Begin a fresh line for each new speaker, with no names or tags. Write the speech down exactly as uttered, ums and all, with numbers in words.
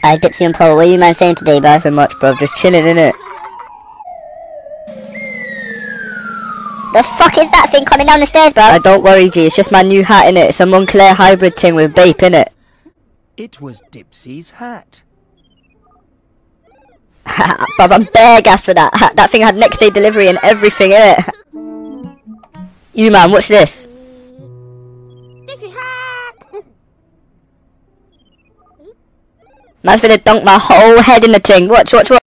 Hi, Dipsy and Paul, what are you man saying today, bro?
Nothing much, bro. Just chilling, innit?
The fuck is that thing coming down the stairs, bro?
Uh, don't worry, G. It's just my new hat, innit? It's a Moncler hybrid thing with vape, innit?
It was Dipsy's hat.
Bruv, I'm bare gas for that hat. That thing had next day delivery and everything, innit? You, man, watch this. Man's gonna dunk my whole head in the thing. Watch, watch, watch.